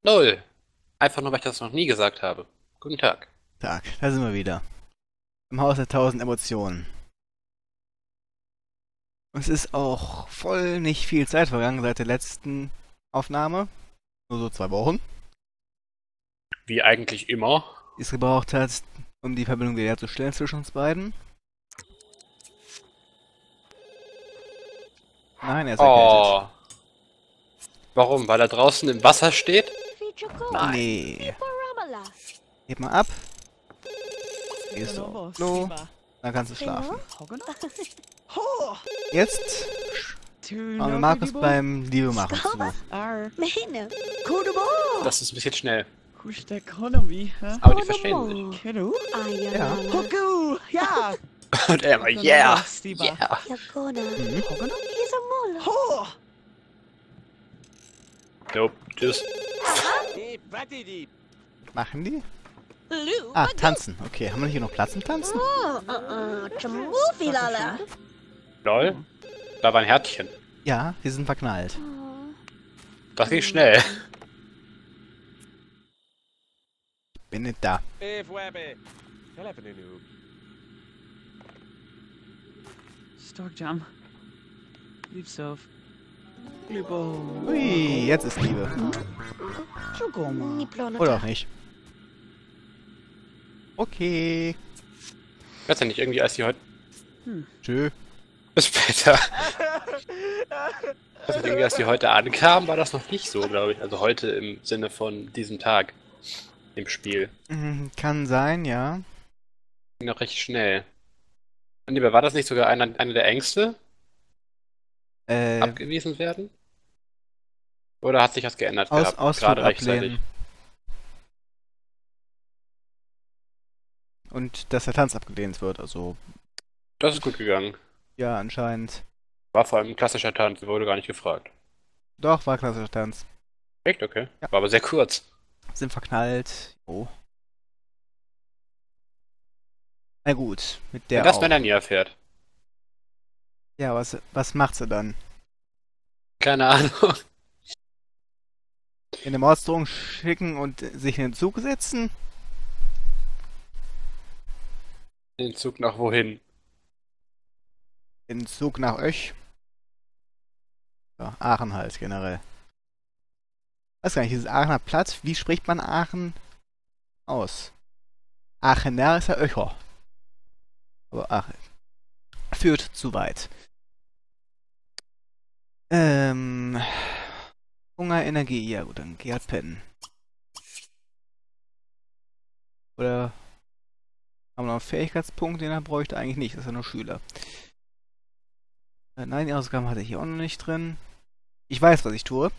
Null. Einfach nur, weil ich das noch nie gesagt habe. Guten Tag. Tag, da sind wir wieder. Im Haus der tausend Emotionen. Es ist auch voll nicht viel Zeit vergangen seit der letzten Aufnahme. Nur so 2 Wochen. Wie eigentlich immer. Die es gebraucht hat, um die Verbindung wiederherzustellen zwischen uns beiden. Nein, er ist erkältet. Oh. Warum? Weil er draußen im Wasser steht? Nein. Nee. Heb mal ab. Gehst du aufs Klo. Dann kannst du schlafen. Jetzt schauen wir Markus beim Liebe machen zu. Das ist ein bisschen schnell. Ja. Aber die verstehen sich. Ja. Und er immer, yeah. Yeah. Mhm. Nope. Tschüss. Machen die? Ah, tanzen. Okay, haben wir hier noch Platz zum Tanzen? Lol. Da war ein Herzchen. Ja, wir sind verknallt. Das ging schnell. Bin nicht da. Storkjam. Liebshof. Glubo. Ui, jetzt ist Liebe. Oder auch nicht. Okay. Weiß ja nicht, irgendwie als die heute... Tschö. Bis später. Also irgendwie als die heute ankamen, war das noch nicht so, glaube ich. Also heute im Sinne von diesem Tag im Spiel. Kann sein, ja. Ging noch recht schnell. Und lieber, war das nicht sogar einer der Ängste? Abgewiesen werden? Oder hat sich was geändert gehabt? Ausflug Gerade rechtzeitig. ablehnen. Und dass der Tanz abgelehnt wird, also Das ist gut gegangen. ja, anscheinend. War vor allem ein klassischer Tanz, wurde gar nicht gefragt. Doch, war klassischer Tanz. Echt? Okay. Ja. War aber sehr kurz. Sind verknallt. Oh. Na gut, mit der Wenn das auch. Melanie erfährt. Ja, was macht sie dann? Keine Ahnung. In eine Morddrohung schicken und sich in den Zug setzen? Den Zug nach wohin? In den Zug nach Öch? Ja, Aachen halt, generell. Weiß gar nicht, dieses Aachener Platt, wie spricht man Aachen aus? Aachener ist ja Öcher. Aber Aachen führt zu weit. Hunger, Energie, ja gut, dann geh halt pennen. Oder haben wir noch einen Fähigkeitspunkt, den er bräuchte? Eigentlich nicht, das ist ja nur Schüler. Nein, die Ausgaben hatte ich hier auch noch nicht drin. Ich weiß, was ich tue.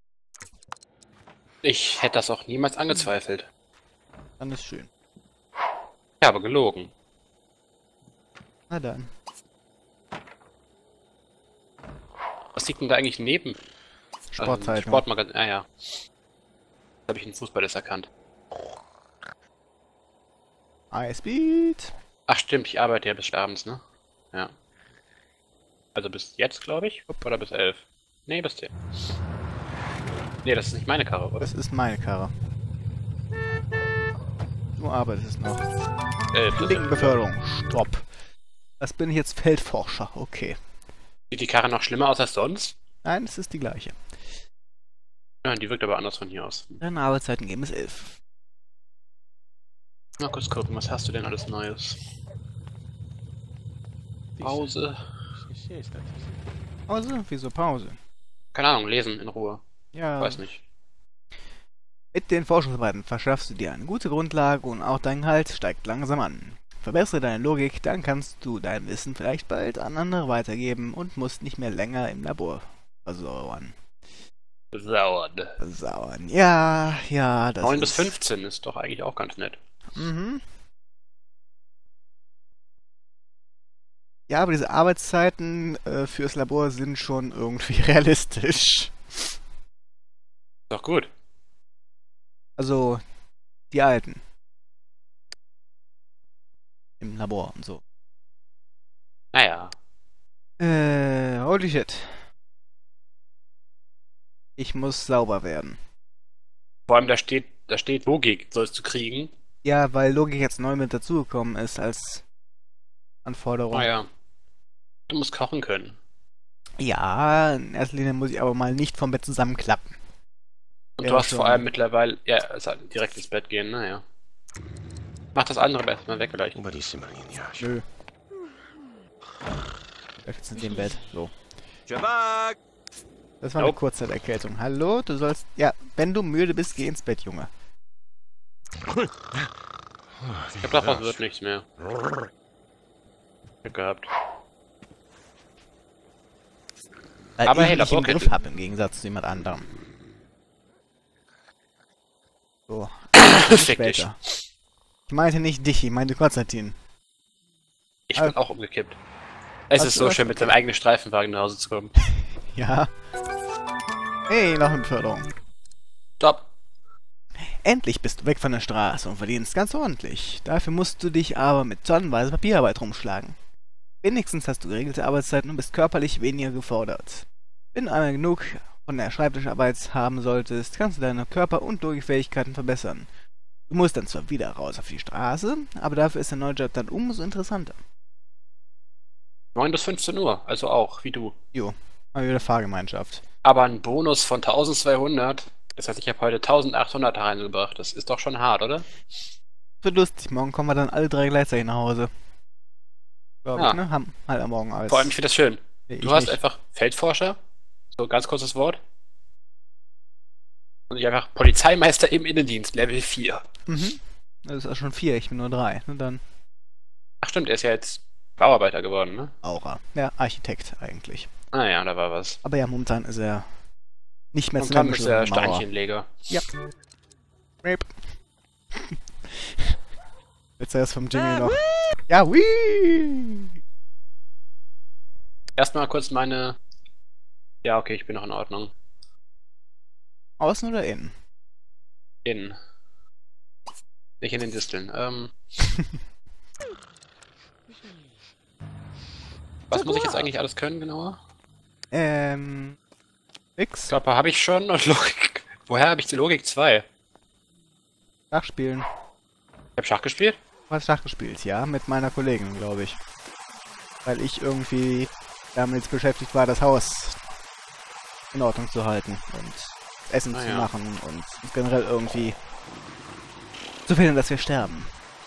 Ich hätte das auch niemals angezweifelt. Dann ist schön. Ich habe gelogen. Na dann. Was liegt denn da eigentlich neben? Sportzeitung. Sportmagazin. Ah ja. Da habe ich einen Fußball erkannt. Icebeat. Ach stimmt, ich arbeite ja bis abends, ne? Ja. Also bis jetzt, glaube ich. Oder bis 11. Nee, bis 10. Nee, das ist nicht meine Karre, oder? Das ist meine Karre. Du arbeitest noch. 11. Das Linkenbeförderung. Stopp. Das bin ich jetzt Feldforscher. Okay. sieht die Karre noch schlimmer aus als sonst? Nein, es ist die gleiche. Ja, die wirkt aber anders von hier aus. Deine Arbeitszeiten geben es 11. Mal kurz gucken, was hast du denn alles Neues? Pause. Pause? Wieso Pause? Keine Ahnung, lesen in Ruhe. Ja. Weiß nicht. Mit den Forschungsarbeiten verschaffst du dir eine gute Grundlage und auch dein Gehalt steigt langsam an. Verbessere deine Logik, dann kannst du dein Wissen vielleicht bald an andere weitergeben und musst nicht mehr länger im Labor versauern. Versauern. Ja, ja, das 9 ist... bis 15 ist doch eigentlich auch ganz nett. Mhm. Ja, aber diese Arbeitszeiten fürs Labor sind schon irgendwie realistisch. Ist doch gut. Also, die alten. Im Labor und so. Naja. Holy shit. Ich muss sauber werden. Vor allem da steht Logik, sollst du kriegen. Ja, weil Logik jetzt neu mit dazugekommen ist als Anforderung. Ah ja. Du musst kochen können. Ja, in erster Linie muss ich aber mal nicht vom Bett zusammenklappen. Und Ja, du hast schon. vor allem mittlerweile, ja, also direkt ins Bett gehen, naja. Mach das andere Bett mal weg gleich. Bellissima linea. Nö. Ich bleib jetzt in dem Bett. So. Jabak! Das war eine Nope. Kurzzeit-Erkältung. Hallo, du sollst... Ja, wenn du müde bist, geh ins Bett, Junge. Ich hab davon wird nichts mehr. Glück gehabt. Weil Aber ich hey, mich im Laborkette. Griff habe, im Gegensatz zu jemand anderem. So. Fick dich. Später. Ich meinte nicht dich, ich meinte Konstantin. Ich bin auch umgekippt. Es Hast ist du so was? schön, mit seinem eigenen Streifenwagen nach Hause zu kommen. Ja. Hey, noch eine Beförderung. Stopp! Endlich bist du weg von der Straße und verdienst ganz ordentlich. Dafür musst du dich aber mit tonnenweise Papierarbeit rumschlagen. Wenigstens hast du geregelte Arbeitszeiten und bist körperlich weniger gefordert. Wenn du einmal genug von der Schreibtischarbeit haben solltest, kannst du deine Körper- und Logikfähigkeiten verbessern. Du musst dann zwar wieder raus auf die Straße, aber dafür ist der neue Job dann umso interessanter. 9 bis 15 Uhr, also auch, wie du. Jo, mal wieder Fahrgemeinschaft. Aber ein Bonus von 1200, das heißt, ich habe heute 1800 reingebracht. Das ist doch schon hart, oder? Wird lustig, morgen kommen wir dann alle drei gleichzeitig nach Hause. Glaube Ja. ich, ne? Haben halt am Morgen alles. Vor allem, ich finde das schön. Ich Du hast nicht. einfach Feldforscher, so ganz kurzes Wort. Und ich einfach Polizeimeister im Innendienst, Level 4. Mhm. Das ist auch schon 4, ich bin nur 3. Und dann Ach stimmt, er ist ja jetzt Bauarbeiter geworden, ne? Aura. Ja, Architekt eigentlich. Ah ja, da war was. Aber ja, momentan ist er nicht mehr Und zu dann nennen, ist der sondern Maurer. Steinchenleger. Ja. Rape. Jetzt erst vom Jingle noch. Ja, wii! Erstmal kurz meine... Ja, okay, ich bin noch in Ordnung. Außen oder innen? Innen. Nicht in den Disteln. Was muss ich jetzt eigentlich alles können, genauer? Nix. Körper habe ich schon und Logik. Woher habe ich die Logik 2? Schach spielen. Ich habe Schach gespielt? Du hast Schach gespielt, ja, mit meiner Kollegin, glaube ich. Weil ich irgendwie damit beschäftigt war, das Haus in Ordnung zu halten und Essen Ah, zu ja. machen und generell irgendwie zu verhindern, dass wir sterben.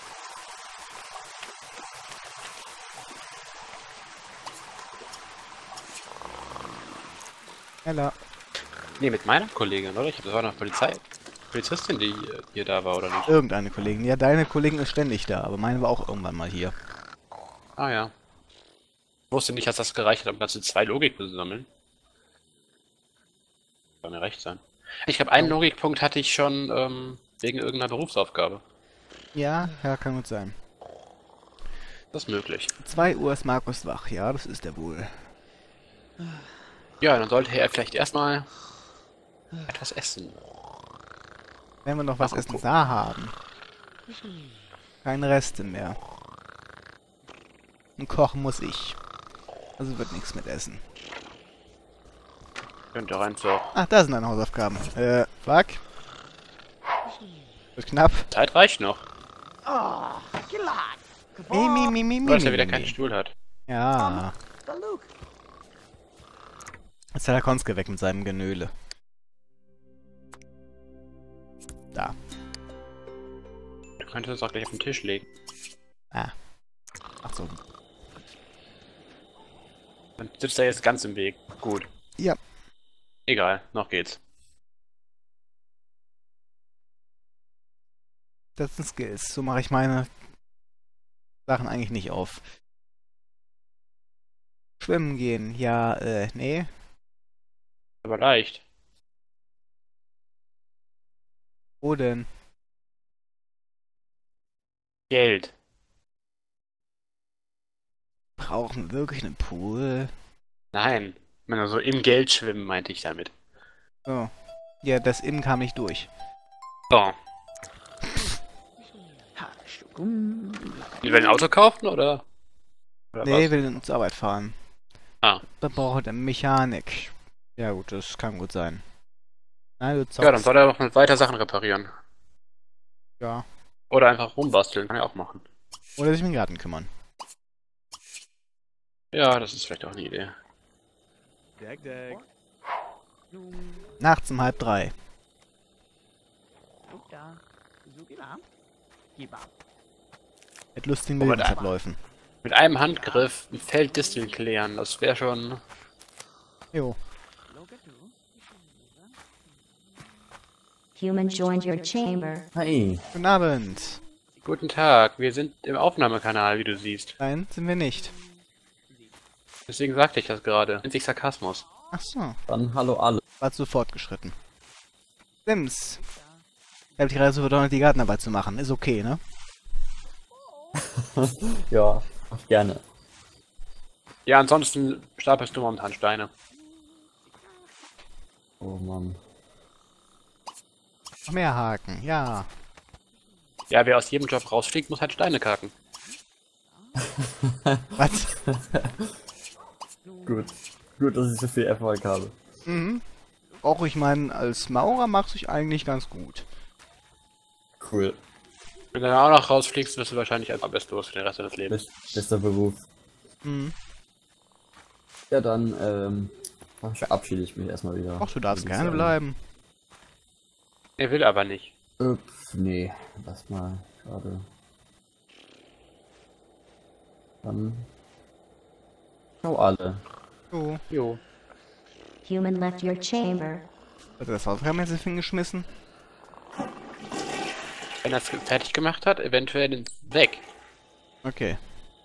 Ella. Nee, mit meiner Kollegin, oder? Das war eine Polizistin, die hier da war, oder nicht? Irgendeine Kollegin. Ja, deine Kollegin ist ständig da, aber meine war auch irgendwann mal hier. Ah ja. Ich wusste nicht, dass das gereicht hat, um ganze 2 Logik zu sammeln. Soll mir recht sein. Ich glaube, einen Logikpunkt hatte ich schon wegen irgendeiner Berufsaufgabe. Ja, ja, kann gut sein. Das ist möglich. 2 Uhr ist Markus wach, ja, das ist er wohl. Ja, dann sollte er vielleicht erstmal etwas essen. Wenn wir noch was Ach, Essen guck. da haben. Keine Reste mehr. Und kochen muss ich. Also wird nichts mit Essen. Könnte rein zur Ach, da sind deine Hausaufgaben. Fuck. Wird knapp. Zeit reicht noch. Nur, dass er wieder keinen Stuhl hat. Ja. Jetzt hat er Konske weg mit seinem Genöle. Da. Du könntest es auch gleich auf den Tisch legen. Ach so. Dann sitzt er jetzt ganz im Weg. Gut. Ja. Egal, noch geht's. Das sind Skills. So mache ich meine Sachen eigentlich nicht auf. Schwimmen gehen. Ja, nee. Aber leicht. Wo denn? Geld. Brauchen wir wirklich einen Pool? Nein. Ich meine, so im Geld schwimmen, meinte ich damit. Oh. Ja, das Innen kam nicht durch. So. Wir werden ein Auto kaufen, oder? Nee, was? will zur Arbeit fahren. Ah. Da braucht er Mechanik. Ja gut, das kann gut sein. Nein, du zockst. Ja, dann soll er doch mal weiter Sachen reparieren. Ja. Oder einfach rumbasteln, kann er auch machen. Oder sich um den Garten kümmern. Ja, das ist vielleicht auch eine Idee. Dag, dag. Nachts um 2:30. Mit lustigen Oh, mit Lebensabläufen. Mit einem Handgriff ein Felddisteln klären, das wäre schon... Jo. Human joined your chamber. Hi. Guten Abend. Guten Tag, wir sind im Aufnahmekanal, wie du siehst. Nein, sind wir nicht. Deswegen sagte ich das gerade. Nennt sich Sarkasmus. Ach so. Dann hallo alle. War zu fortgeschritten. Sims. Ich habe die Reise verdonnert, die Gartenarbeit zu machen. Ist okay, ne? Ja, mach gerne. Ja, ansonsten stapelst du momentan Steine. Oh Mann. Noch mehr Haken, ja. Ja, wer aus jedem Job rausfliegt, muss halt Steine kacken. Was? Gut. Gut, dass ich so viel Erfolg habe. Mhm. Auch ich meine, als Maurer machst du dich eigentlich ganz gut. Cool. Wenn du dann auch noch rausfliegst, wirst du wahrscheinlich als arbeitslos für den Rest deines Lebens. Bester Beruf. Mhm. Ja, dann, verabschiede ich mich erstmal wieder. Ach, du darfst Würde ich gerne sagen. bleiben. Er will aber nicht. Nee, lass mal. Schade. Dann. Ciao alle. Jo. Jo. Human left your chamber. Hat er das Hausaufgaben jetzt hingeschmissen? Wenn er es fertig gemacht hat, eventuell weg. Okay.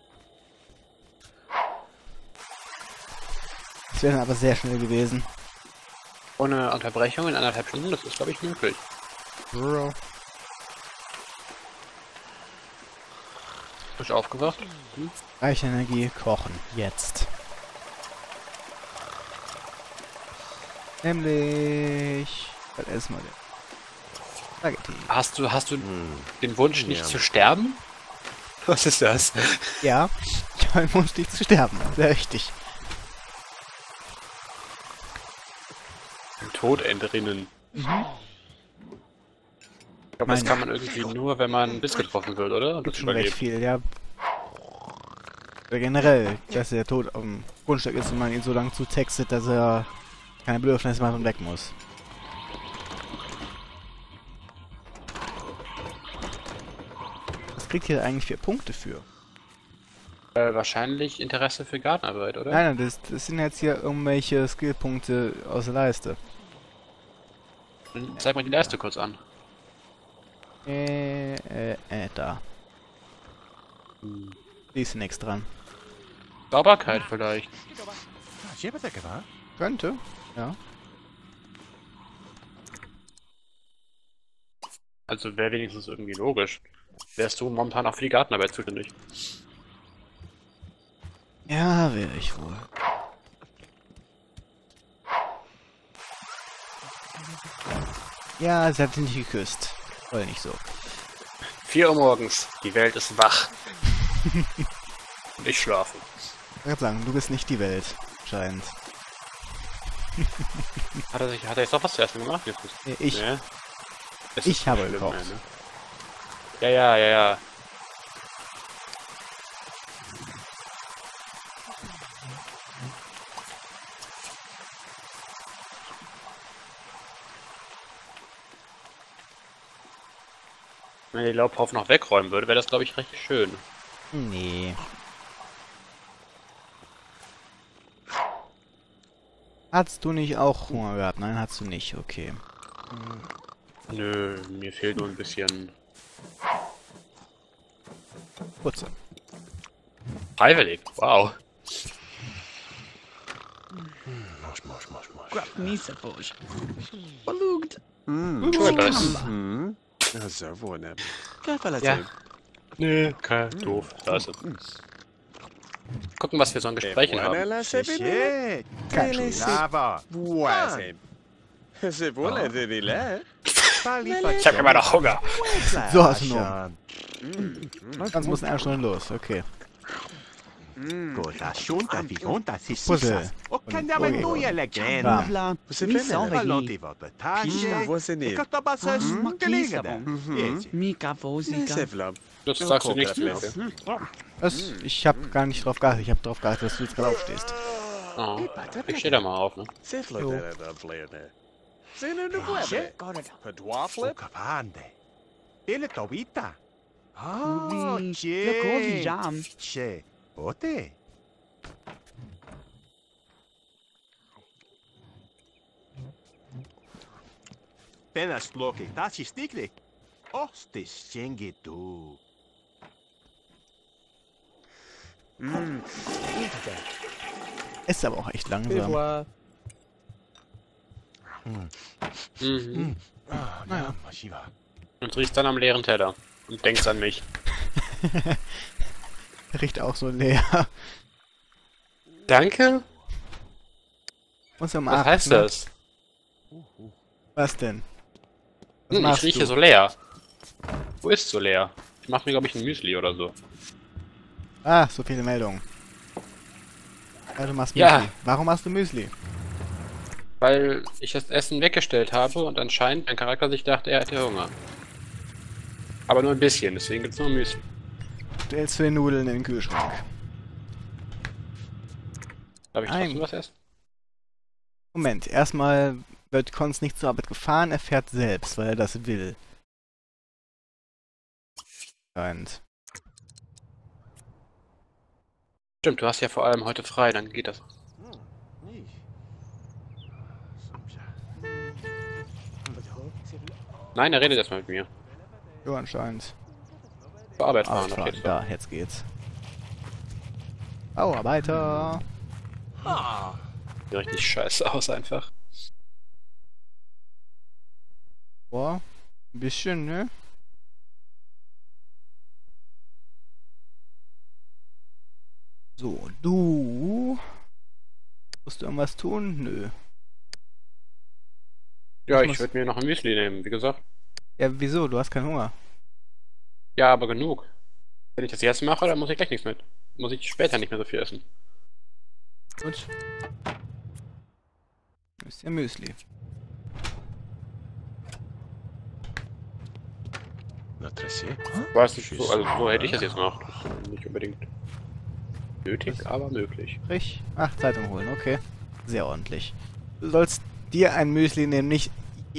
Das wäre dann aber sehr schnell gewesen. Ohne Unterbrechung in 1,5 Stunden, das ist, glaube ich, möglich. Bro. Frisch aufgewacht. Reiche Energie, kochen. Jetzt. Nämlich... Was essen wir denn? Spaghetti. Hast du den Wunsch, nicht zu sterben? Was ist das? Ja, ich habe den Wunsch, nicht zu sterben. Sehr richtig. Den Tod entrinnen. Ich glaube, das Meine- kann man irgendwie nur, wenn man Biss getroffen wird, oder? Und Gibt das schon recht überlebt. viel, ja. Oder generell, dass der Tod auf dem Grundstück ist und man ihn so lange zutextet, dass er keine Bedürfnisse macht und weg muss. Was kriegt ihr eigentlich 4 Punkte für? Wahrscheinlich Interesse für Gartenarbeit, oder? Nein, nein, das sind jetzt hier irgendwelche Skillpunkte aus der Leiste. Dann zeig mal die Leiste kurz an. Da. Die ist nichts dran. Sauberkeit vielleicht. Könnte, ja. Also wäre wenigstens irgendwie logisch. Wärst du momentan auch für die Gartenarbeit zuständig? Ja, wäre ich wohl. Ja, sie hat sich nicht geküsst. Oder nicht so. 4 Uhr morgens, die Welt ist wach. Und ich schlafe. Ich würde sagen, du bist nicht die Welt, scheint. Hat er jetzt doch was zu essen gemacht? Jetzt ist, Ich. Nee. Es Ich ist habe schlimm, gekocht. Ne? Ja. Wenn er die Laubhaufen noch wegräumen würde, wäre das, glaube ich, recht schön. Nee. Hattest du nicht auch Hunger gehabt? Nein, hattest du nicht. Okay. Nö, mir fehlt nur ein bisschen Putze. freiwillig. Wow. Grab me suppose. Balugt. Ja. Nö, kein doof. Da ist es. Gucken, was wir so ein Gespräch haben. Ich habe immer noch Hunger. So hast du noch. Ganz muss in einer Stunde los. Okay. Cosa asciutta figonta si Puzzle. O candiamo in lui alle grandi. Bla, Você mi vê, salva né? Falou aqui. de volta. Pina, você E nele. que tu passas Ah, gelinga. Kiefer. Mika Nee, Vosika. Sevla. Das sagst du nichts mehr. Ich habe gar nicht drauf geachtet. Ich habe drauf geachtet, dass du jetzt gerade aufstehst. Oh. Ich steh da mal auf, ne? Sevla Jo. da blede. Zene de blede. Verdwaffle. O cavande. Ele tobita. Ah, Wie, che. Lekovi Jam. Che. Ote. Penas bloke taci stikli. Ostis chengi tu. Ist aber auch echt langsam. Sevla. Mhm. Ah, Naja. Mashiva. Und riechst dann am leeren Teller. Und denkst an mich. Riecht auch so leer. Danke? Muss ja mal Was achten, heißt ne? das? Was denn? Was Ich machst rieche du? so leer. Wo ist so leer? Ich mach mir, glaube ich, ein Müsli oder so. Ah, so viele Meldungen. Ja, du machst Müsli. Ja. Warum machst du Müsli? Weil ich das Essen weggestellt habe und anscheinend mein Charakter sich dachte, er hätte Hunger. Aber nur ein bisschen, deswegen gibt's nur Müsli. Stellst du die Nudeln in den Kühlschrank. Darf ich Nein. trotzdem was essen? Moment, erstmal wird Konz nicht zur Arbeit gefahren, er fährt selbst, weil er das will. Und Stimmt, du hast ja vor allem heute frei, dann geht das. Nein, er redet erstmal mit mir. jo, anscheinend. Zur Arbeit fahren, Fahren. auf jeden Fall. Da, jetzt geht's. Bauarbeiter. Sieht richtig scheiße aus einfach. Boah, ein bisschen, ne? So, du... Musst du irgendwas tun? Nö. Ja, Ich muss- ich würde mir noch ein Müsli nehmen, wie gesagt. Ja, wieso? Du hast keinen Hunger. Ja, aber genug. Wenn ich das jetzt mache, dann muss ich gleich nichts mit. Muss ich später nicht mehr so viel essen. Gut. Ist ja Müsli. Notre C. Weiß nicht, so, also so hätte ich das jetzt gemacht. Das ist nicht unbedingt nötig, aber möglich. Sprich. Ach, Zeitung holen, okay. Sehr ordentlich. Du sollst dir ein Müsli nehmen, nicht...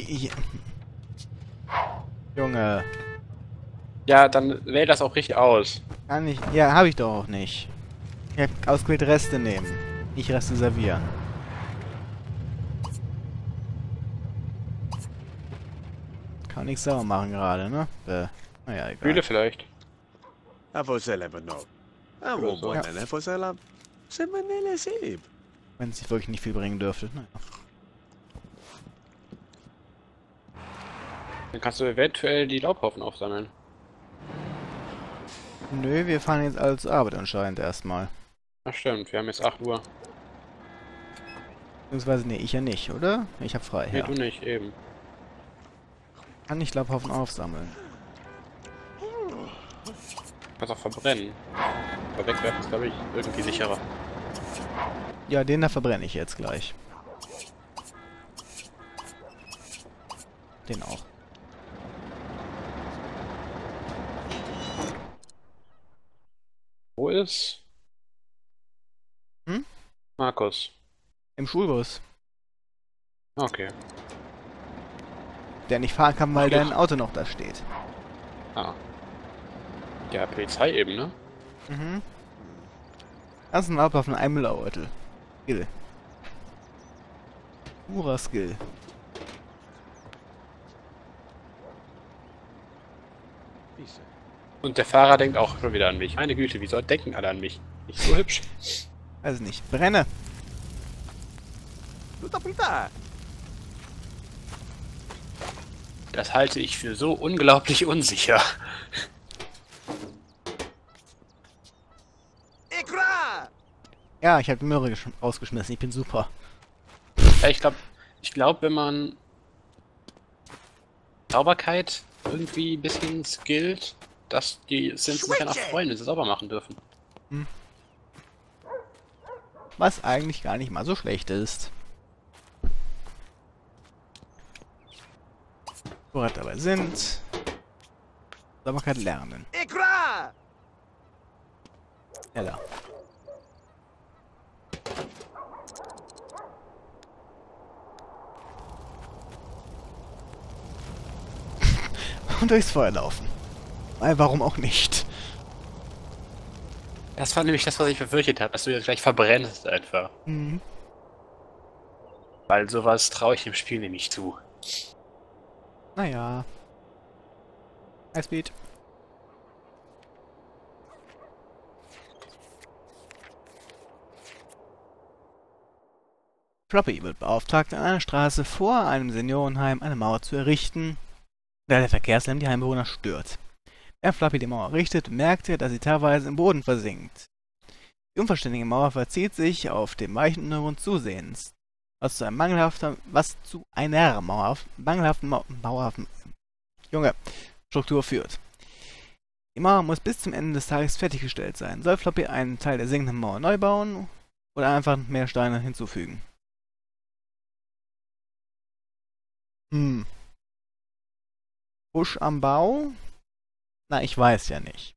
Junge, Ja, dann wähl das auch richtig aus. kann ich... Ja, habe ich doch auch nicht. Ich hab ausgewählt Reste nehmen. Nicht Reste servieren. Kann nichts sauer machen gerade, ne? Naja, egal. Mühle vielleicht. A você leva não. Ah, vou so. botar, né? Você lá. Você manele sib. Wenn es sich wirklich nicht viel bringen dürfte. Naja. Dann kannst du eventuell die Laubhaufen aufsammeln. Nö, wir fahren jetzt alle zur Arbeit anscheinend erstmal. Ach stimmt, wir haben jetzt 8 Uhr. Beziehungsweise, nee, ich ja nicht, oder? Ich hab frei, Nee, ja. du nicht, eben. Kann ich Laubhaufen aufsammeln. Du kannst auch verbrennen. Aber wegwerfen ist, glaube ich, irgendwie sicherer. Ja, den da verbrenne ich jetzt gleich. Den auch. Wo ist? Hm? Markus. Im Schulbus. Okay. Der nicht fahren kann, weil Ach ja. dein Auto noch da steht. Ah. Ja, Polizei eben, ne? Mhm. Das ist ein Auto auf einem Eimelauertel. Skill. Purer Skill. Und der Fahrer denkt auch schon wieder an mich. Meine Güte, wieso denken alle an mich? Nicht so hübsch. Weiß nicht. Brenne! Luta puta. Das halte ich für so unglaublich unsicher. Ikra! Ja, ich habe die Möhre rausgeschmissen. Ich bin super. Ja, ich glaube, wenn man Sauberkeit irgendwie ein bisschen skillt, dass die Sims sich danach freuen, wenn sie sauber machen dürfen. was eigentlich gar nicht mal so schlecht ist. Wo wir dabei sind, Sauberkeit lernen. Ikra! Schneller. Und durchs Feuer laufen. Weil warum auch nicht? Das war nämlich das, was ich befürchtet habe, dass du jetzt gleich verbrennst einfach. Mhm. Weil sowas traue ich dem Spiel nämlich zu. Naja. Highspeed. Floppy wird beauftragt, an einer Straße vor einem Seniorenheim eine Mauer zu errichten, da der Verkehrslärm die Heimbewohner stört. Während Floppy die Mauer errichtet, merkt er, dass sie teilweise im Boden versinkt. Die unvollständige Mauer verzieht sich auf dem weichen Untergrund zusehends, was zu einer mangelhaften Struktur führt. Die Mauer muss bis zum Ende des Tages fertiggestellt sein. Soll Floppy einen Teil der sinkenden Mauer neu bauen oder einfach mehr Steine hinzufügen? Busch am Bau? Na, ich weiß ja nicht.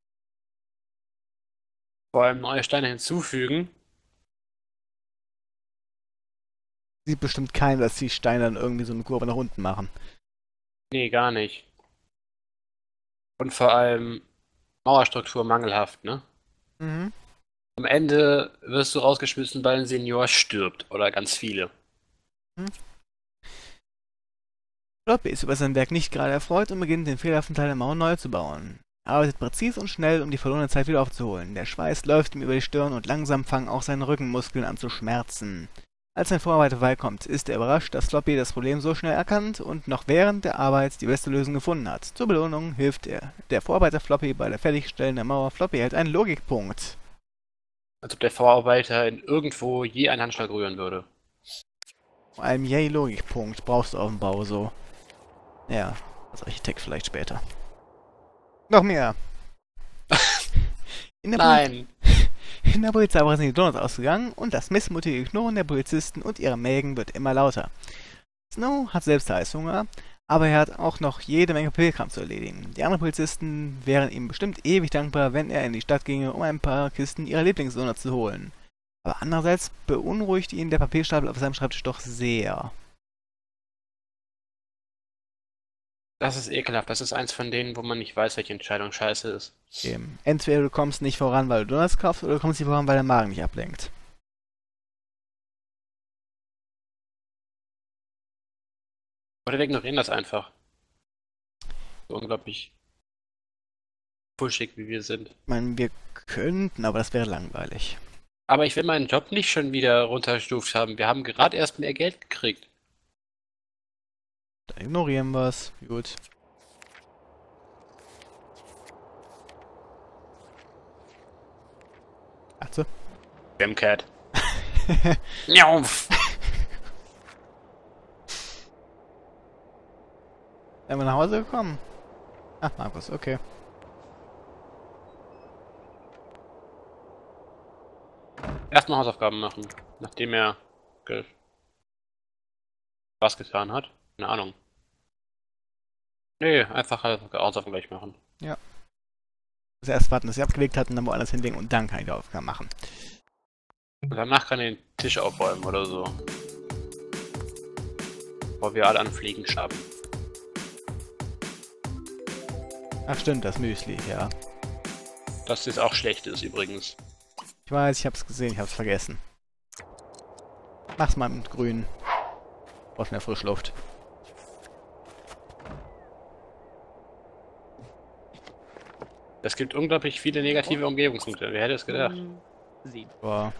Vor allem neue Steine hinzufügen. Sieht bestimmt keiner, dass die Steine dann irgendwie so eine Kurve nach unten machen. Nee, gar nicht. Und vor allem Mauerstruktur mangelhaft, ne? Mhm. Am Ende wirst du rausgeschmissen, weil ein Senior stirbt. Oder ganz viele. Floppy ist über sein Werk nicht gerade erfreut und beginnt, den fehlerhaften Teil der Mauer neu zu bauen. Er arbeitet präzise und schnell, um die verlorene Zeit wieder aufzuholen. Der Schweiß läuft ihm über die Stirn und langsam fangen auch seine Rückenmuskeln an zu schmerzen. Als sein Vorarbeiter vorbeikommt, ist er überrascht, dass Floppy das Problem so schnell erkannt und noch während der Arbeit die beste Lösung gefunden hat. Zur Belohnung hilft der Vorarbeiter Floppy bei der Fertigstellen der Mauer. Floppy erhält einen Logikpunkt. Als ob der Vorarbeiter in irgendwo je einen Handschlag rühren würde. Vor allem yay Logikpunkt brauchst du auf dem Bau so. Ja, als Architekt vielleicht später. Noch mehr. Nein! In der Polizeiwache sind die Donuts ausgegangen und das missmutige Knurren der Polizisten und ihrer Mägen wird immer lauter. Snow hat selbst Heißhunger, aber er hat auch noch jede Menge Papierkram zu erledigen. Die anderen Polizisten wären ihm bestimmt ewig dankbar, wenn er in die Stadt ginge, um ein paar Kisten ihrer Lieblingsdonuts zu holen. Aber andererseits beunruhigt ihn der Papierstapel auf seinem Schreibtisch doch sehr. Das ist ekelhaft. Das ist eins von denen, wo man nicht weiß, welche Entscheidung scheiße ist. Entweder du kommst nicht voran, weil du Donuts kaufst, oder du kommst nicht voran, weil der Magen nicht ablenkt. Oder wir ignorieren das einfach. So unglaublich bullshit, wie wir sind. Ich meine, wir könnten, aber das wäre langweilig. Aber ich will meinen Job nicht schon wieder runterstuft haben. Wir haben gerade erst mehr Geld gekriegt. Dann ignorieren wir es. Gut. Atze. Gemcat. Njauf. Sind wir nach Hause gekommen? Ach, Markus, okay. Erstmal Hausaufgaben machen, nachdem er was getan hat. Keine Ahnung. Nee, einfach Hausaufgaben gleich machen. Ja. Also erst warten, dass sie abgelegt hat und dann woanders hinlegen und dann kann ich die Aufgaben machen. Und danach kann er den Tisch aufräumen oder so. Bevor wir alle an Fliegen starben. Ach stimmt, das Müsli, ja. Das ist auch schlecht ist übrigens. Ich weiß, ich hab's gesehen, ich hab's vergessen. Mach's mal mit grün. Brauchst mehr Frischluft. Es gibt unglaublich viele negative Umgebungspunkte. Wer hätte es gedacht? Boah.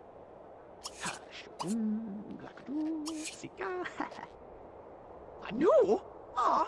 Anu? Ah.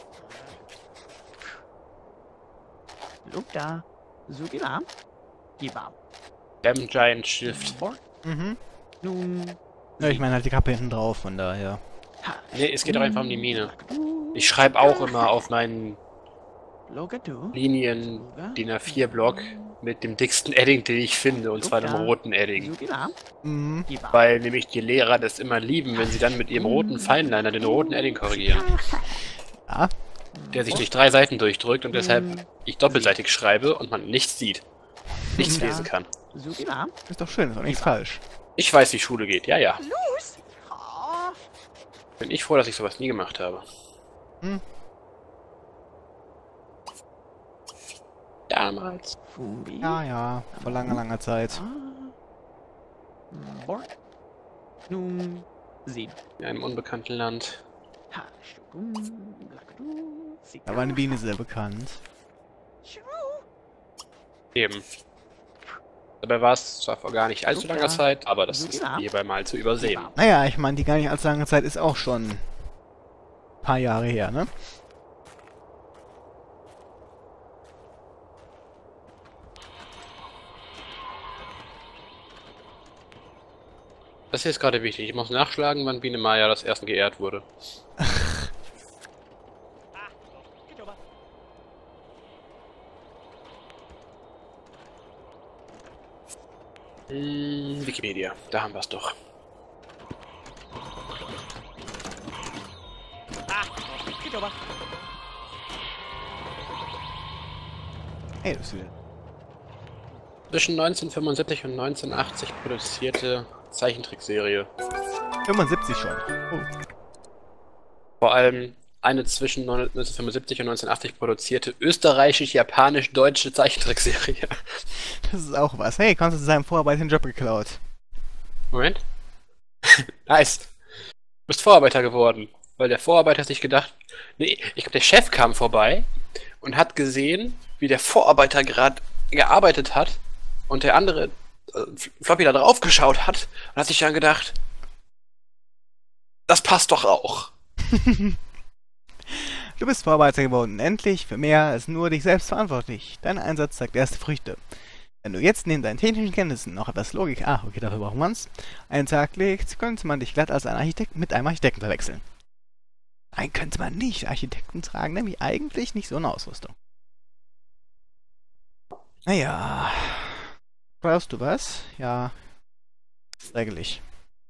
Look da. Sugila. Gibab. Damn Giant Shift. Mhm. Nun. Ja, ich meine halt die Kappe hinten drauf, von daher. Nee, es geht doch einfach um die Mine. Ich schreibe auch immer auf meinen Logatu. Linien DIN A4 Block mit dem dicksten Edding, den ich finde, und zwar dem roten Edding. Zugila. Mhm. Weil nämlich die Lehrer das immer lieben, wenn sie dann mit ihrem roten Feinliner den roten Edding korrigieren. Ja, Der sich durch 3 Seiten durchdrückt und deshalb ich doppelseitig schreibe und man nichts sieht. Nichts lesen kann. Zugila. ist doch schön, ist doch nichts falsch. Ich weiß, wie Schule geht, ja, ja. Los! Oh, Bin ich froh, dass ich sowas nie gemacht habe. Hm. Damals. Fumbi. Ja, ja, vor langer, langer Zeit. Borg. Nun. 7. In einem unbekannten Land. Ha. Schukum. Glakadu. Da war eine Biene sehr bekannt. Shrew! Eben. Dabei war es zwar vor gar nicht allzu langer Zeit, aber das ist Ja. hierbei mal zu übersehen. Naja, ich meine, die gar nicht allzu lange Zeit ist auch schon ein paar Jahre her, ne? Das hier ist gerade wichtig. Ich muss nachschlagen, wann Biene Maya das erste geehrt wurde. Wikipedia, da haben wir es doch. Ey, das ist wieder. Zwischen 1975 und 1980 produzierte Zeichentrickserie. 75 schon. Oh. Vor allem eine zwischen 1975 und 1980 produzierte österreichisch-japanisch-deutsche Zeichentrickserie. Das ist auch was. Hey, kannst du seinem Vorarbeiter den Job geklaut? Moment. Nice. Du bist Vorarbeiter geworden. Weil der Vorarbeiter sich gedacht... Nee, ich glaube, der Chef kam vorbei und hat gesehen, wie der Vorarbeiter gerade gearbeitet hat und der andere Floppy da drauf geschaut hat und hat sich dann gedacht, das passt doch auch. Du bist Vorarbeiter geworden und endlich für mehr als nur dich selbst verantwortlich. Dein Einsatz zeigt erste Früchte. Wenn du jetzt neben deinen technischen Kenntnissen noch etwas Logik, okay, dafür brauchen wir's, einen Tag legst, könnte man dich glatt als ein Architekt mit einem Architekten verwechseln. Nein, könnte man nicht. Architekten tragen nämlich eigentlich nicht so eine Ausrüstung. Naja. Brauchst du was? Ja. Eigentlich.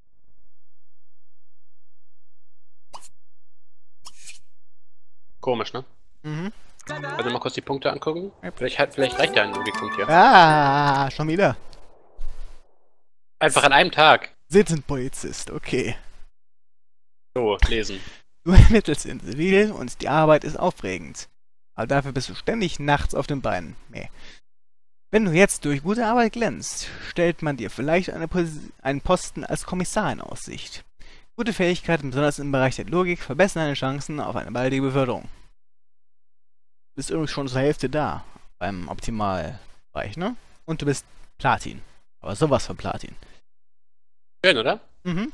Komisch, ne? Mhm. Also mal kurz die Punkte angucken. Vielleicht reicht ja ein Logikpunkt hier. Ah, schon wieder. Einfach an einem Tag. Sitzend Polizist, okay. So, lesen. Du ermittelst in Zivil und die Arbeit ist aufregend. Aber dafür bist du ständig nachts auf den Beinen. Nee. Wenn du jetzt durch gute Arbeit glänzt, stellt man dir vielleicht einen Posten als Kommissar in Aussicht. Gute Fähigkeiten, besonders im Bereich der Logik, verbessern deine Chancen auf eine baldige Beförderung. Du bist übrigens schon zur Hälfte da, beim Optimalbereich, ne? Und du bist Platin. Aber sowas von Platin. Schön, oder? Mhm.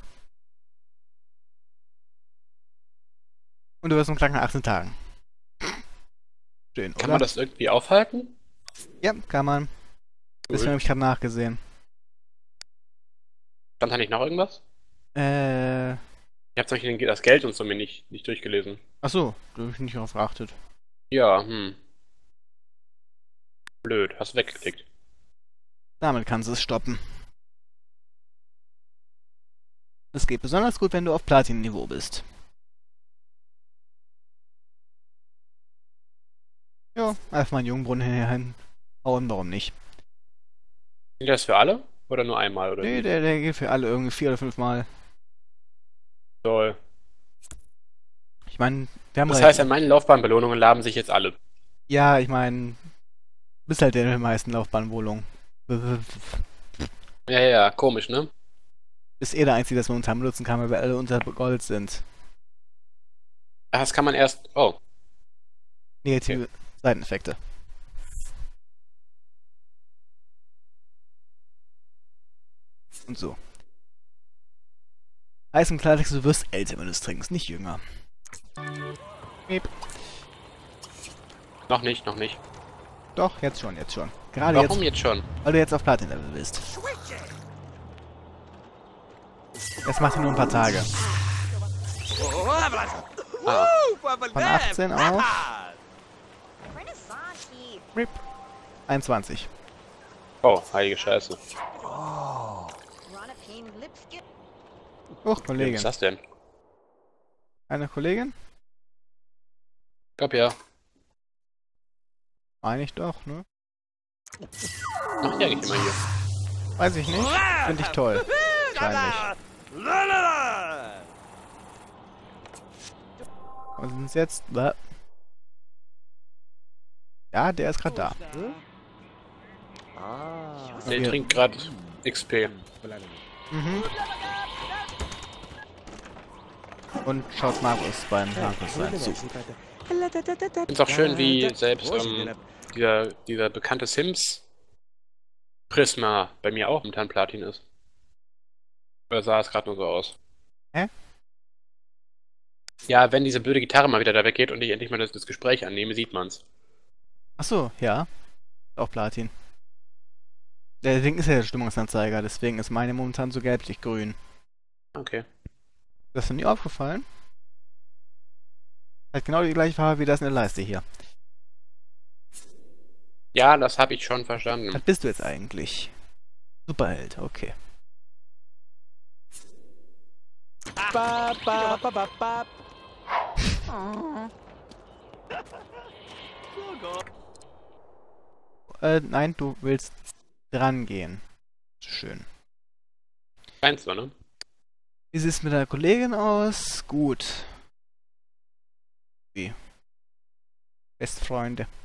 Und du wirst im Kranken nach 18 Tagen. Schön, Kann oder? man das irgendwie aufhalten? Ja, kann man. Deswegen habe ich gerade nachgesehen. Stand da nicht noch irgendwas? Ich habe zum Beispiel das Geld und so mir nicht durchgelesen. Achso, da habe ich nicht drauf geachtet. Ja, Blöd, hast weggeklickt. Damit kannst du es stoppen. Das geht besonders gut, wenn du auf Platin-Niveau bist. Ja, einfach mal einen Jungbrunnen hinhauen, warum nicht? Gilt das für alle? Oder nur einmal? Oder Nee, wie? der geht für alle irgendwie 4 oder 5 Mal. Toll. Ich meine, wir haben Das heißt, an meinen Laufbahnbelohnungen laben sich jetzt alle. ja, ich meine, bist halt der mit den meisten Laufbahnwohnungen. Ja, komisch, ne? Ist der Einzige, das man momentan benutzen kann, weil wir alle unter Gold sind. Ach, das kann man erst... Oh, Negative Seiteneffekte. Und so. Heißt im Klartext, du wirst älter, wenn du es trinkst, nicht jünger. Miep. noch nicht, noch nicht. Doch, jetzt schon, jetzt schon. Gerade Warum jetzt, jetzt schon? weil du jetzt auf Platin-Level bist. Das macht nur ein paar Tage. Ah, Von 18 auf Renaissance. Rip. 21. Oh, heilige Scheiße. Oh, Was Kollegin. ist das denn? Eine Kollegin? Ich glaub ja. Meine ich doch, ne? Macht die eigentlich immer hier? Weiß ich nicht. Finde ich toll. Wahrscheinlich. Was sind es jetzt? Ja, der ist gerade da. Der Ja. trinkt gerade XP. Mhm. Und schaut Markus beim Markus sein zu. Ich find's auch schön, wie selbst dieser bekannte Sims Prisma bei mir auch momentan Platin ist. Oder sah es gerade nur so aus? Hä? Ja, wenn diese blöde Gitarre mal wieder da weggeht und ich endlich mal das Gespräch annehme, sieht man's. Achso, ja. Auch Platin. Der Ding ist ja der Stimmungsanzeiger, deswegen ist meine momentan so gelblich-grün. Okay. Das ist dir nie aufgefallen? Hat genau die gleiche Farbe wie das in der Leiste hier. Ja, das habe ich schon verstanden. Was bist du jetzt eigentlich? Superheld, okay. Nein, du willst dran gehen. Schön. Meinst du, ne? Wie sieht es mit der Kollegin aus? Gut. Wie? Bestfreunde.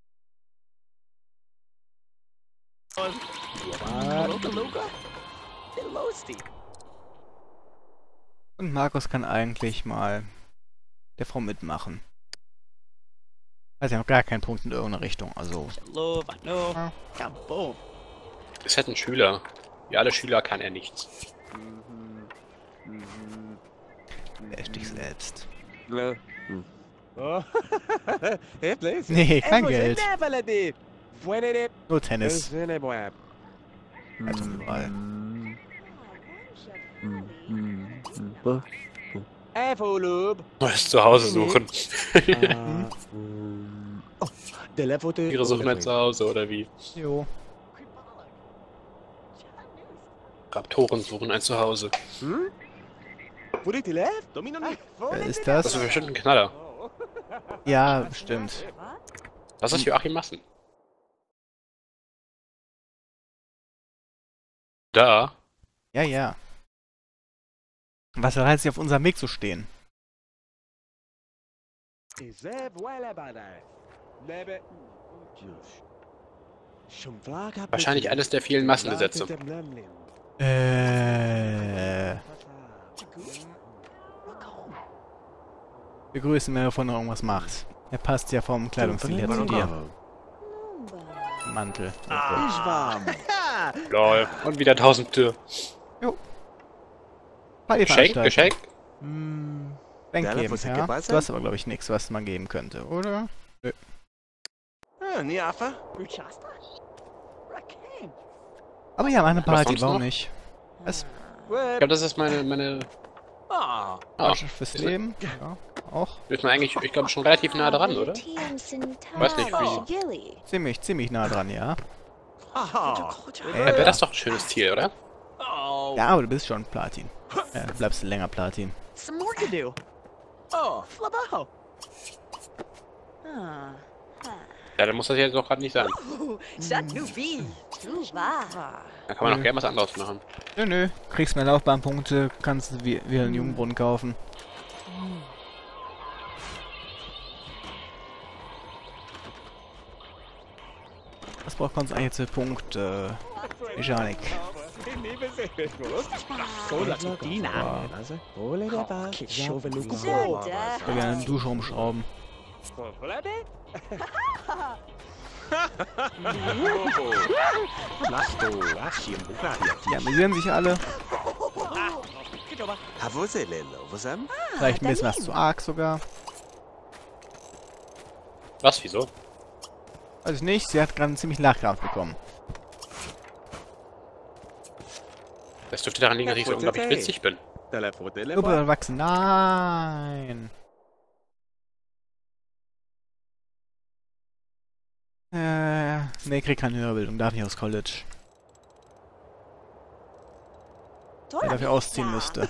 Und Markus kann eigentlich mal der Frau mitmachen. Hat ja noch gar keinen Punkt in irgendeine Richtung, also. Ja. Ist halt ein Schüler. Wie alle Schüler kann er nichts. Er dich selbst. Oh. Nee, kein Geld. Nur Tennis. Also überall. Neues Zuhause suchen. Ihre suchen ein Zuhause, oder wie? Jo. Raptoren suchen ein Zuhause. Wer ist Das das? ist bestimmt ein Knaller. Ja, bestimmt. Was ist Joachim Massen? Da? Ja, ja. Was heißt sich auf unserem Weg zu stehen? Wahrscheinlich eines der vielen Massengesetze. Begrüßen, wenn er von irgendwas macht. Er passt ja vom Kleidungsstil her zu dir. Mantel. Lol. Und wieder 1000 Tür. Geschenk? Geschenk? Bank geben, ja? Du hast aber, glaube ich, nichts, was man geben könnte, oder? Nö. Aber ja, meine Was Party, sonst warum noch? nicht? Was? Ich glaube, das ist meine... Ah, Fürs Leben? Ja, auch. ist man eigentlich, ich glaube, schon relativ nah dran, oder? Weiß nicht, wie... Ziemlich nah dran, ja. Dann wäre das doch ein schönes Ziel, oder? Ja, aber du bist schon Platin. Bleibst länger Platin. Some more to do. Oh, flabo. Ja, dann muss das jetzt doch gerade nicht sein. That new bee. Dann kann man auch gerne was anderes machen. Nö. Kriegst mehr Laufbahnpunkte, kannst du wieder einen Jungbrunnen kaufen. Was braucht man eigentlich für Punkte? Mechanik. Ich will gerne eine Dusche umschrauben. Die amüsieren sich alle. Vielleicht ein bisschen was zu arg sogar. Was, wieso? Weiß ich nicht, sie hat gerade einen ziemlich Nachkraft bekommen. Das dürfte daran liegen, dass ich so unglaublich witzig bin. Super erwachsen. Nein. Nee, krieg keine Höherbildung, darf nicht aus College. Wer dafür ausziehen müsste.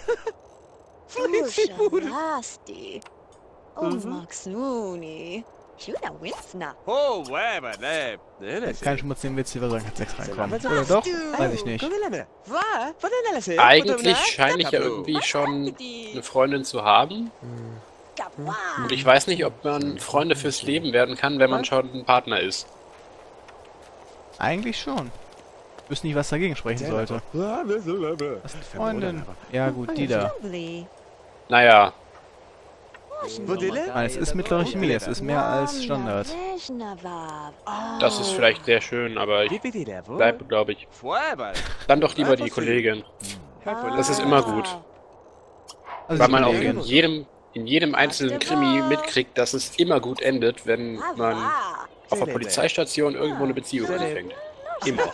Rusty. Oh, Max Mooney. Shuna Winsna. Oh, whatever, ne. Kein Schmutz den Witz, die wir sagen, hat 6 reinkommen. Oder doch? Weiß ich nicht. Eigentlich scheine ich ja irgendwie schon eine Freundin zu haben. Und ich weiß nicht, ob man Freunde fürs Leben werden kann, wenn man schon ein Partner ist. Eigentlich schon. Ich wüsste nicht, was dagegen sprechen sollte. Was ist eine Freundin? Ja gut, die da. Naja, Nein, es ist mittlere Chemie, es ist mehr als Standard. das ist vielleicht sehr schön, aber ich bleibe, glaube ich, dann doch lieber die Kollegin. Das ist immer gut. Also Weil die man auch Kollegin. in jedem einzelnen Krimi mitkriegt, dass es immer gut endet, wenn man auf der Polizeistation irgendwo eine Beziehung anfängt. Immer.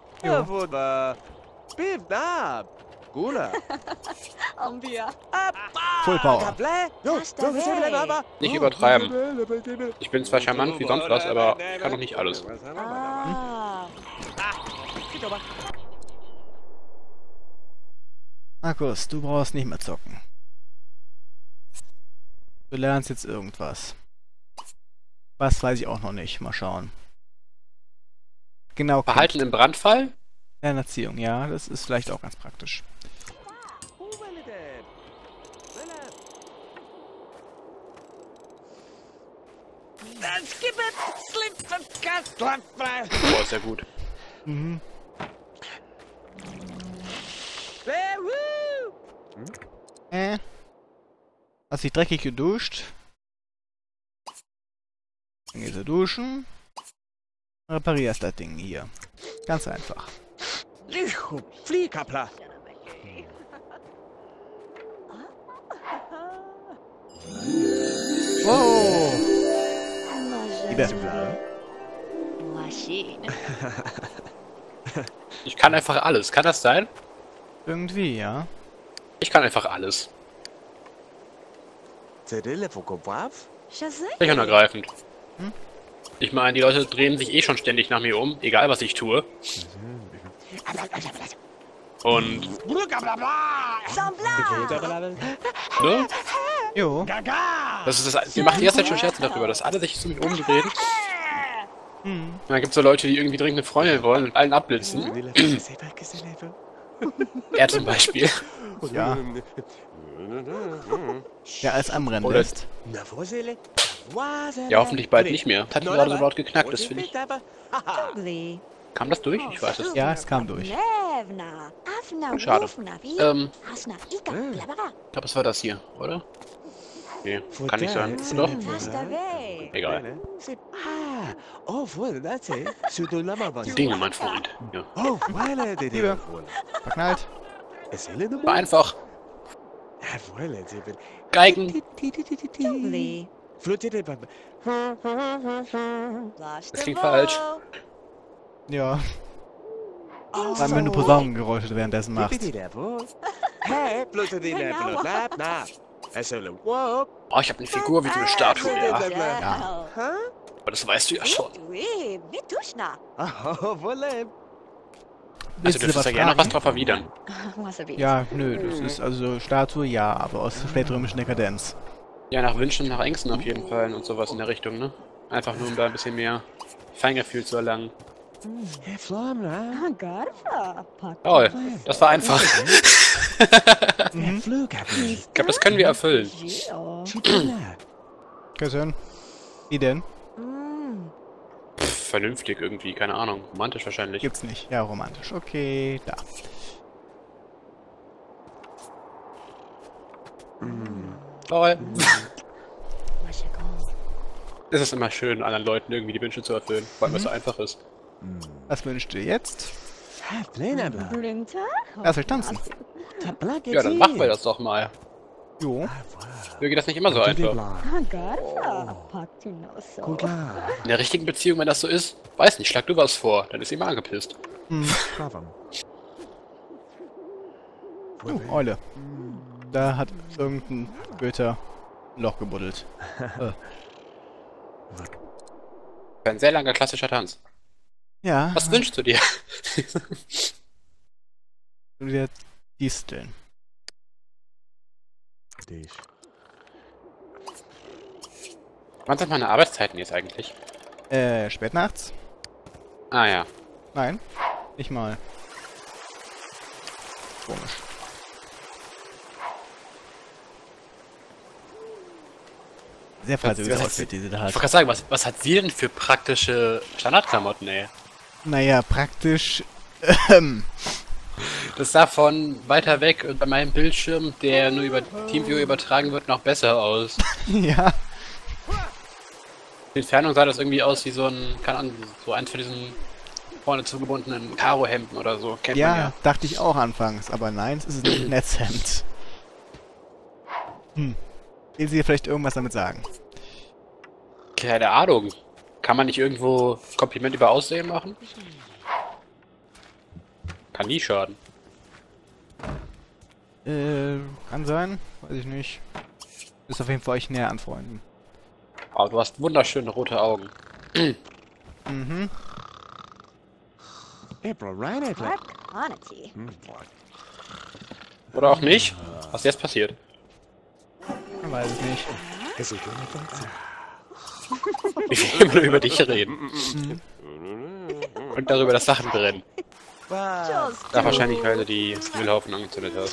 Full Power. Nicht übertreiben. Ich bin zwar charmant wie sonst was, aber ich kann doch nicht alles. Markus, du brauchst nicht mehr zocken. Du lernst jetzt irgendwas. Was weiß ich auch noch nicht. Mal schauen. Genau. Verhalten im Brandfall? Lernerziehung, ja, das ist vielleicht auch ganz praktisch. Boah, ist ja gut. Mhm. Hast dich dreckig geduscht? Dann gehst du duschen. Reparierst das Ding hier. Ganz einfach. Fliehkapler. Wow! Machine. Ich kann einfach alles. Kann das sein? Irgendwie, ja. Ich kann einfach alles. Schlicht und ergreifend. Ich meine, die Leute drehen sich eh schon ständig nach mir um, egal was ich tue. Und... Ne? Jo. Das ist das... Wir machen die ganze Zeit schon Scherze darüber, dass alle sich zu mir umdrehen. Und dann gibt es so Leute, die irgendwie dringend eine Freundin wollen und allen abblitzen. Er zum Beispiel. Ja. Ja, als am Rennen Oder- ist. Ja, hoffentlich bald nicht mehr. Das hat gerade so laut geknackt, das finde ich. Ugly. Kam das durch? Ich weiß es. Ja, es kam durch. Schade. Ich Blabara. glaube, es war das hier, oder? Nee, kann nicht sein. Doch? Egal. Die Dinge, mein Freund. Ja. Liebe. Verknallt. War einfach. Geigen. Ugly. Das klingt falsch. Ja. Vor allem, wenn du Posaunengeräusche währenddessen machst. Oh, ich habe eine Figur wie so eine Statue, ja. Ja. Aber das weißt du ja schon. Also, du dürftest ja gerne noch was drauf erwidern. Ja, nö, das ist also Statue, ja, aber aus spätrömischen Dekadenz. Ja, nach Wünschen und nach Ängsten auf jeden Fall und sowas in der Richtung, ne? Einfach nur, um da ein bisschen mehr Feingefühl zu erlangen. Toll, das war einfach. Ich glaube, das können wir erfüllen. Köszön. Wie denn? Pff, vernünftig irgendwie, keine Ahnung. Romantisch wahrscheinlich. Gibt's nicht. Ja, romantisch. Okay, da. Toll. Es ist immer schön, anderen Leuten irgendwie die Wünsche zu erfüllen, vor allem, weil es so einfach ist. Was wünscht ihr jetzt? Lass euch tanzen. Ja, dann machen wir das doch mal. Jo. Mir geht das nicht immer so einfach. In der richtigen Beziehung, wenn das so ist, weiß nicht, schlag du was vor, dann ist sie mal angepisst. Eule. Da hat irgendein Götter ein Loch gebuddelt. Ein sehr langer klassischer Tanz. Ja. Was wünschst du dir? Wieder Disteln. Dich. Wann sind meine Arbeitszeiten jetzt eigentlich? Spät nachts? Ah ja. Nein. Nicht mal. Komisch. Sehr freizügiges was- Outfit, die sie da Ich hat. wollte gerade sagen, was hat sie denn für praktische Standardklamotten, ey? Naja, praktisch. Das sah von weiter weg und bei meinem Bildschirm, der nur über Teamviewer übertragen wird, noch besser aus. Ja. In Entfernung sah das irgendwie aus wie so ein, keine Ahnung, so eins von diesen vorne zugebundenen Karohemden oder so. Kennt man Ja, ja. dachte ich auch anfangs, aber nein, es ist ein Netzhemd. Will sie vielleicht irgendwas damit sagen? Keine Ahnung. Kann man nicht irgendwo Kompliment über Aussehen machen? Kann nie schaden. Kann sein, weiß ich nicht. Ist auf jeden Fall euch näher anfreunden. Aber du hast wunderschöne rote Augen. Mhm. April, right, April? Mark Conity. Oder auch nicht? Was ist jetzt passiert? Man weiß es nicht. Is it gonna Ich will immer nur über dich reden. Und darüber, dass Sachen brennen. Just Da wahrscheinlich, weil du die Müllhaufen angezündet hast.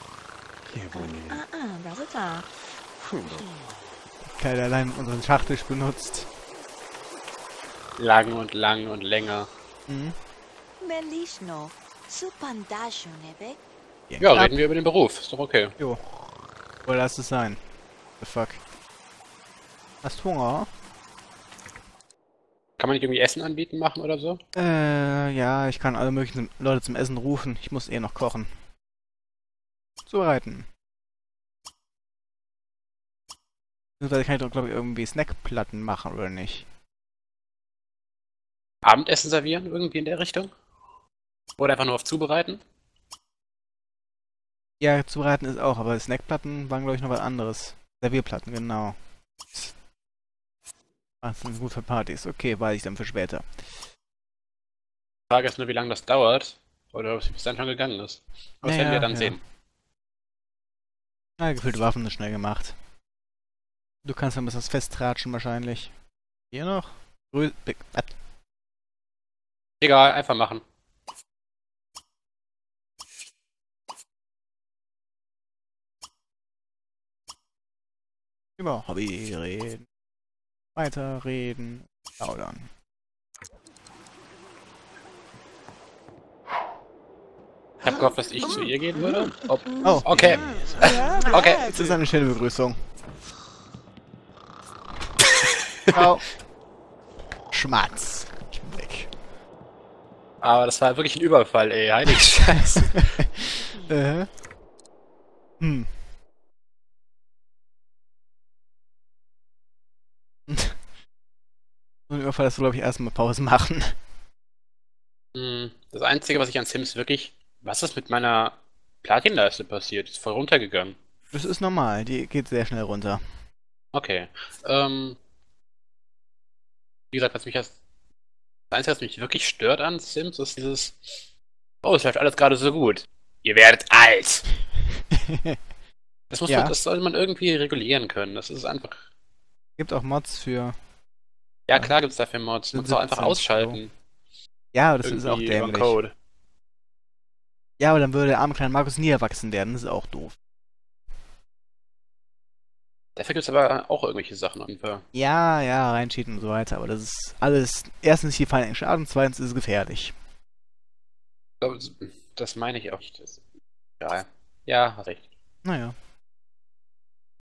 Razata. Keiner allein unseren Schachtisch benutzt. Lang und lang und länger. Mhm. Melishno. Supandasho nebe. Ja, reden wir über den Beruf. Ist doch okay. Jo. Oder lass es sein. The fuck. Hast Hunger? Kann man nicht irgendwie Essen anbieten machen oder so? Ja, ich kann alle möglichen Leute zum Essen rufen. Ich muss eh noch kochen. Zubereiten. Beziehungsweise kann ich doch, glaube ich, irgendwie Snackplatten machen, oder nicht? Abendessen servieren, irgendwie in der Richtung? Oder einfach nur auf Zubereiten? Ja, zubereiten ist auch, aber Snackplatten waren, glaube ich, noch was anderes. Servierplatten, genau. Das sind gut für Partys. Okay, weiß ich dann für später. Die Frage ist nur, wie lange das dauert. Oder ob es bis dann schon gegangen ist. Aber das werden wir dann sehen. Na, gefüllte Waffen ist schnell gemacht. Du kannst dann bis das festtratschen wahrscheinlich. Hier noch? Was? Egal, einfach machen. Über Hobby reden. Weiterreden. Plaudern. Ich hab gehofft, dass ich zu ihr gehen würde. Oh, Okay. Okay. jetzt ist eine schöne Begrüßung. Ciao. Schmatz. Ich bin weg. Aber das war wirklich ein Überfall, ey. Heilige Scheiße. Hm. So ein Überfall, dass wir, glaube ich, erstmal Pause machen. Das Einzige, was ich an Sims wirklich... Was ist mit meiner Platinleiste passiert? Ist voll runtergegangen. Das ist normal, die geht sehr schnell runter. Okay. Wie gesagt, das Einzige, was mich wirklich stört an Sims, ist dieses... Oh, es läuft alles gerade so gut. Ihr werdet alt. Das Ja. das sollte man irgendwie regulieren können. Das ist einfach... Gibt auch Mods für... Ja, klar gibt's dafür Mods. Man muss auch einfach 17 ausschalten. Ja, das ist auch Irgendwie über dämlich. Code. Ja, aber dann würde der arme kleine Markus nie erwachsen werden, das ist auch doof. Dafür gibt's aber auch irgendwelche Sachen auf jeden Fall. Ja, ja, reincheaten und so weiter, aber das ist alles... Erstens, hier fallen einen Schaden, zweitens ist es gefährlich. Ich glaube, das meine ich auch nicht. Ja, hast recht. Naja,